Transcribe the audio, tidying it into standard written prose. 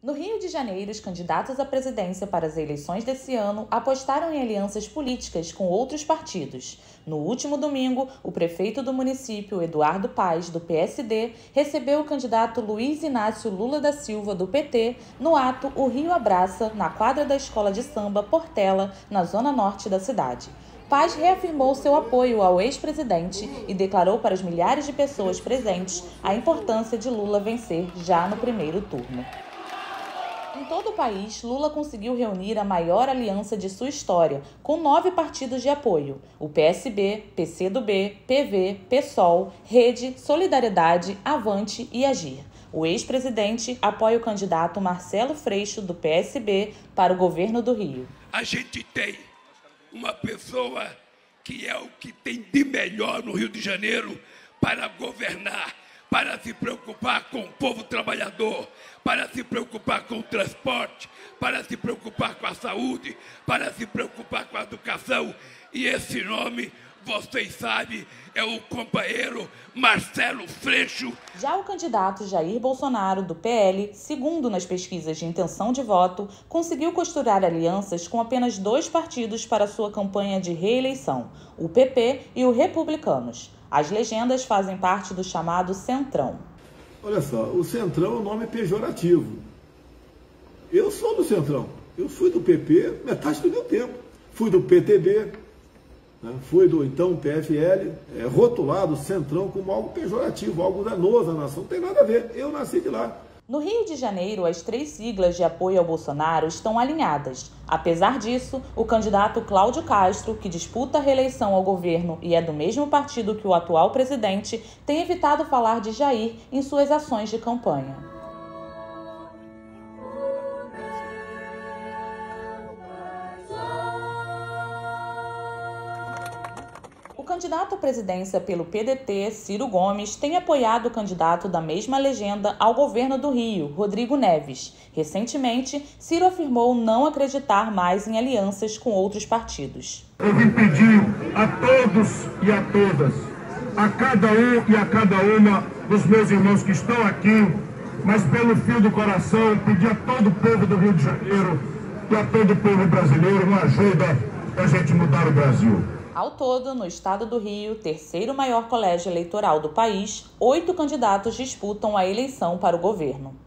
No Rio de Janeiro, os candidatos à presidência para as eleições desse ano apostaram em alianças políticas com outros partidos. No último domingo, o prefeito do município, Eduardo Paes, do PSD, recebeu o candidato Luiz Inácio Lula da Silva, do PT, no ato O Rio Abraça, na quadra da Escola de Samba Portela, na zona norte da cidade. Paes reafirmou seu apoio ao ex-presidente e declarou para os milhares de pessoas presentes a importância de Lula vencer já no primeiro turno. Em todo o país, Lula conseguiu reunir a maior aliança de sua história, com 9 partidos de apoio: o PSB, PCdoB, PV, PSOL, Rede, Solidariedade, Avante e Agir. O ex-presidente apoia o candidato Marcelo Freixo, do PSB, para o governo do Rio. A gente tem uma pessoa que é o que tem de melhor no Rio de Janeiro para governar, para se preocupar com o povo trabalhador, para se preocupar com o transporte, para se preocupar com a saúde, para se preocupar com a educação. E esse nome, vocês sabem, é o companheiro Marcelo Freixo. Já o candidato Jair Bolsonaro, do PL, segundo nas pesquisas de intenção de voto, conseguiu costurar alianças com apenas 2 partidos para sua campanha de reeleição, o PP e o Republicanos. As legendas fazem parte do chamado Centrão. Olha só, o Centrão é um nome pejorativo. Eu sou do Centrão. Eu fui do PP metade do meu tempo. Fui do PTB, né? Fui do então PFL, rotulado Centrão como algo pejorativo, algo danoso à nação. Não tem nada a ver. Eu nasci de lá. No Rio de Janeiro, as 3 siglas de apoio ao Bolsonaro estão alinhadas. Apesar disso, o candidato Cláudio Castro, que disputa a reeleição ao governo e é do mesmo partido que o atual presidente, tem evitado falar de Jair em suas ações de campanha. O candidato à presidência pelo PDT, Ciro Gomes, tem apoiado o candidato da mesma legenda ao governo do Rio, Rodrigo Neves. Recentemente, Ciro afirmou não acreditar mais em alianças com outros partidos. Eu vim pedir a todos e a todas, a cada um e a cada uma dos meus irmãos que estão aqui, mas pelo fio do coração, pedir a todo o povo do Rio de Janeiro e a todo o povo brasileiro uma ajuda para a gente mudar o Brasil. Ao todo, no estado do Rio, terceiro maior colégio eleitoral do país, 8 candidatos disputam a eleição para o governo.